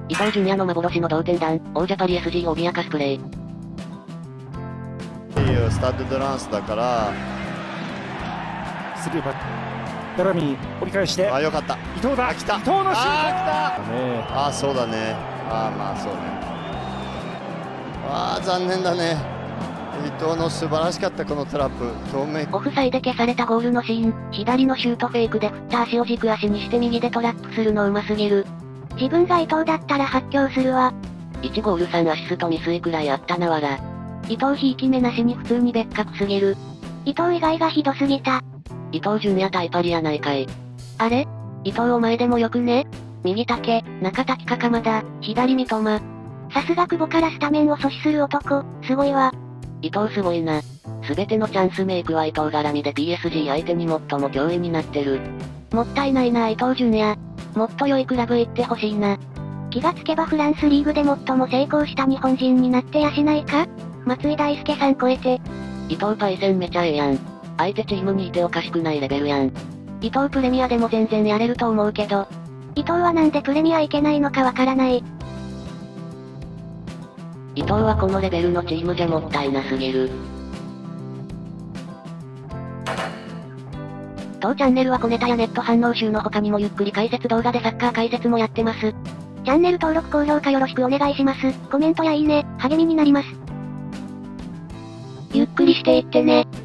伊東純也の幻の同点弾、王者パリ SG を脅かすプレイ。 いいよ、スタッド・ド・ランスだから。 スルーパッダラミー折り返して、 あ、よかった。 伊藤だ。 来た。 伊藤のシュート。 あ、来た。 た。あ、そうだね。あ、まあそうね。あ、残念だね。伊藤の素晴らしかったこのトラップ。透明。 オフサイで消されたゴールのシーン、左のシュートフェイクで振った足を軸足にして右でトラップするのうますぎる。自分が伊藤だったら発狂するわ。1ゴール3アシスト未遂くらいあったなわら。伊藤ひいき目なしに普通に別格すぎる。伊藤以外がひどすぎた。伊東純也対パリやないかい。あれ伊藤お前でもよくね？右竹、中滝か鎌田、左三笘。さすが久保からスタメンを阻止する男、すごいわ。伊藤すごいな。すべてのチャンスメイクは伊藤絡みで PSG 相手に最も脅威になってる。もったいないな伊東純也。もっと良いクラブ行ってほしいな。気がつけばフランスリーグで最も成功した日本人になってやしないか？松井大輔さん超えて。伊藤パイセンめちゃええやん。相手チームにいておかしくないレベルやん。伊藤プレミアでも全然やれると思うけど。 伊藤はなんでプレミア行けないのかわからない。 伊藤はこのレベルのチームじゃもったいなすぎる。当チャンネルは小ネタやネット反応集の他にもゆっくり解説動画でサッカー解説もやってます。 チャンネル登録高評価よろしくお願いします。コメントやいいね、励みになります。 ゆっくりしていってね。